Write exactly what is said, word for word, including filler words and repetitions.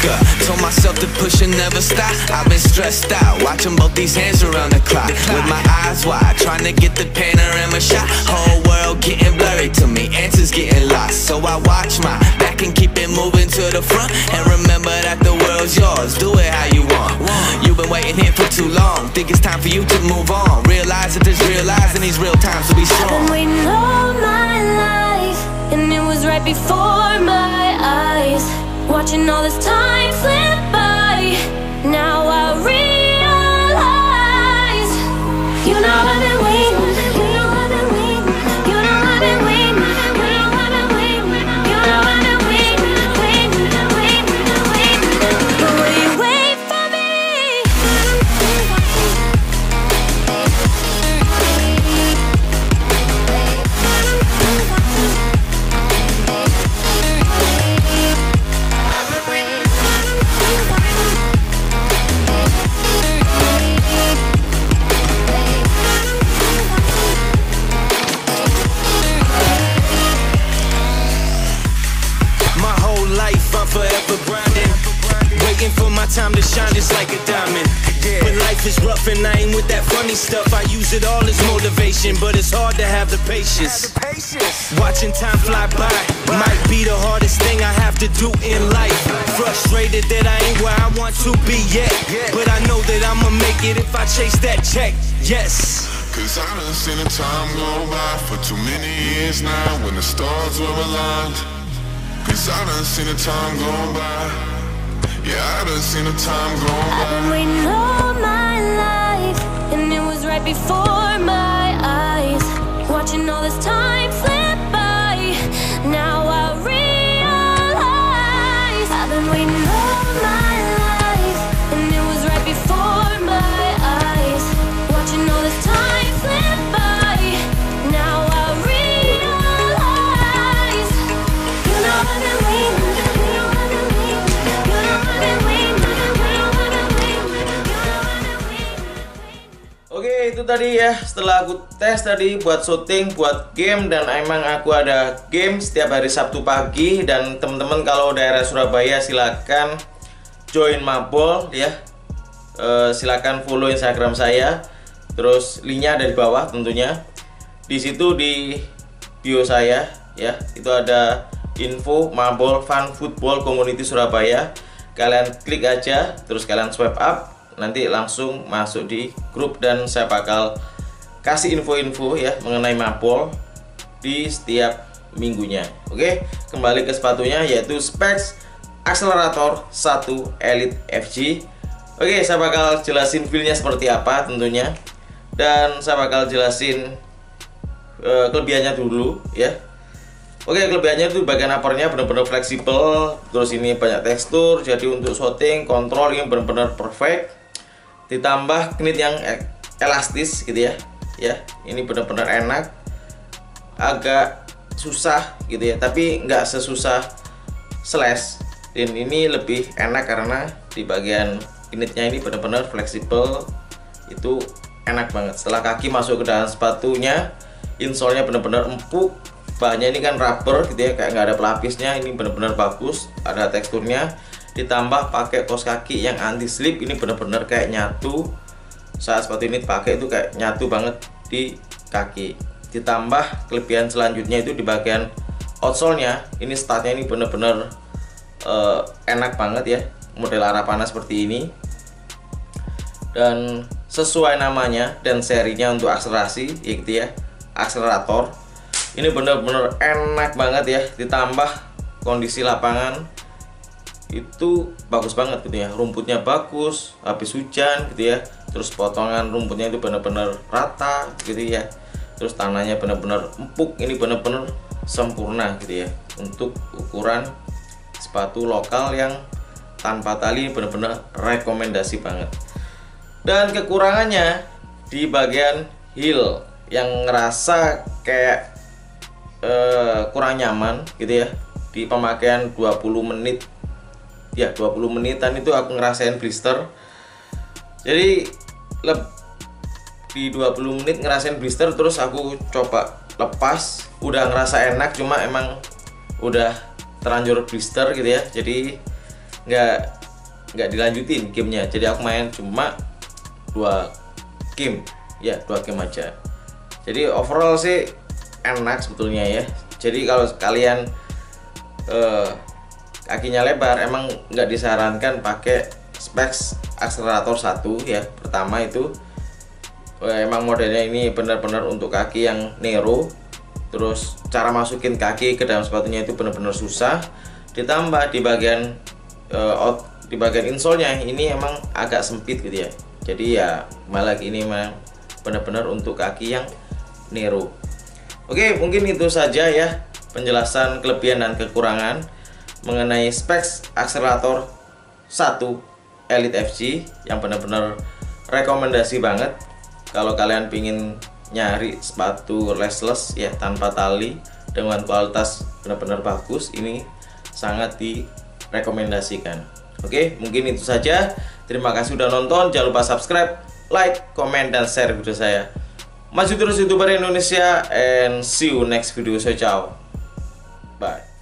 up. Told myself to push and never stop. I've been stressed out, watching both these hands around the clock. With my eyes wide, trying to get the panorama shot. Whole world getting blurry to me, answers getting lost. So I watch my back and keep it moving to the front. And remember that the world's yours, do it how you want. You've been waiting here for too long, think it's time for you to move on. Realize that there's real lies in these real times to be strong. I've been waiting all my life, and it was right before my eyes. Watching all this time slip by, now I realize. You know I've been waiting, you know I've been waiting, you know I've been waiting, you know I've been waiting, you know I've been waiting, waiting, waiting, waiting. But will you wait for me? Forever grinding, waiting for my time to shine just like a diamond. When life is rough and I ain't with that funny stuff, I use it all as motivation, but it's hard to have the patience. Watching time fly by might be the hardest thing I have to do in life. Frustrated that I ain't where I want to be yet, but I know that I'ma make it if I chase that check. Yes. Cause I done seen the time go by for too many years now when the stars were aligned. Cause I done seen the time go by. Yeah, I done seen the time go by. I've been waiting all my life, and it was right before my eyes. Watching all this time slip by, now I realize. I've been waiting all my life, and it was right before my eyes. Watching all this time slip by, now I realize. You know I've been waiting, you know I've been waiting, you know I've been waiting, you know I've been waiting, you know I've been waiting. Oke, itu tadi ya, setelah aku tes tadi buat syuting, buat game, dan emang aku ada game setiap hari Sabtu pagi. Dan teman-teman kalau daerah Surabaya silakan join Mabol ya. E, silakan follow Instagram saya. Terus linknya ada di bawah tentunya. Di situ di bio saya ya, itu ada info Mabol Fun Football Community Surabaya. Kalian klik aja, terus kalian swipe up, nanti langsung masuk di grup, dan saya bakal kasih info-info ya mengenai Mabol di setiap minggunya. Oke, kembali ke sepatunya, yaitu Specs Accelerator satu Elite F G. Oke, saya bakal jelasin feel-nya seperti apa tentunya, dan saya bakal jelasin uh, kelebihannya dulu ya. Oke, kelebihannya itu bagian uppernya benar-benar fleksibel, terus ini banyak tekstur, jadi untuk shooting, kontrol yang benar-benar perfect, ditambah knit yang elastis gitu ya. Ya, ini benar-benar enak, agak susah gitu ya, tapi nggak sesusah slash. Dan ini lebih enak karena di bagian knitnya ini benar-benar fleksibel, itu enak banget. Setelah kaki masuk ke dalam sepatunya, insole-nya benar-benar empuk. Bahannya ini kan rubber gitu ya, kayak nggak ada pelapisnya. Ini benar-benar bagus, ada teksturnya. Ditambah pakai kaos kaki yang anti slip, ini benar-benar kayak nyatu. Saat sepatu ini dipakai itu kayak nyatu banget di kaki. Ditambah kelebihan selanjutnya itu di bagian outsole-nya, ini startnya ini benar-benar uh, enak banget ya, model Arapana seperti ini. Dan sesuai namanya dan serinya untuk akselerasi, ya gitu ya, akselerator. Ini bener-bener enak banget ya, ditambah kondisi lapangan itu bagus banget gitu ya, rumputnya bagus, habis hujan gitu ya, terus potongan rumputnya itu bener-bener rata gitu ya, terus tanahnya bener-bener empuk, ini bener-bener sempurna gitu ya, untuk ukuran sepatu lokal yang tanpa tali bener-bener rekomendasi banget. Dan kekurangannya di bagian heel yang ngerasa kayak Uh, kurang nyaman gitu ya di pemakaian dua puluh menit ya, dua puluh menitan itu aku ngerasain blister. Jadi di dua puluh menit ngerasain blister, terus aku coba lepas, udah ngerasa enak, cuma emang udah terlanjur blister gitu ya. Jadi nggak nggak dilanjutin gamenya. Jadi aku main cuma dua game, ya dua game aja. Jadi overall sih enak sebetulnya ya. Jadi kalau kalian eh, kakinya lebar, emang nggak disarankan pakai specs akselerator satu ya. Pertama itu eh, emang modelnya ini benar-benar untuk kaki yang Nero. Terus cara masukin kaki ke dalam sepatunya itu benar-benar susah. Ditambah di bagian uh, out, di bagian insole-nya ini emang agak sempit gitu ya. Jadi ya malah ini memang benar-benar untuk kaki yang Nero. Oke, mungkin itu saja ya penjelasan kelebihan dan kekurangan mengenai specs akselerator satu Elite F G yang benar-benar rekomendasi banget kalau kalian pingin nyari sepatu laceless ya, tanpa tali dengan kualitas benar-benar bagus. Ini sangat direkomendasikan. Oke, mungkin itu saja. Terima kasih udah nonton. Jangan lupa subscribe, like, komen, dan share video saya. Maju terus YouTuber Indonesia, and see you next video. So ciao, bye.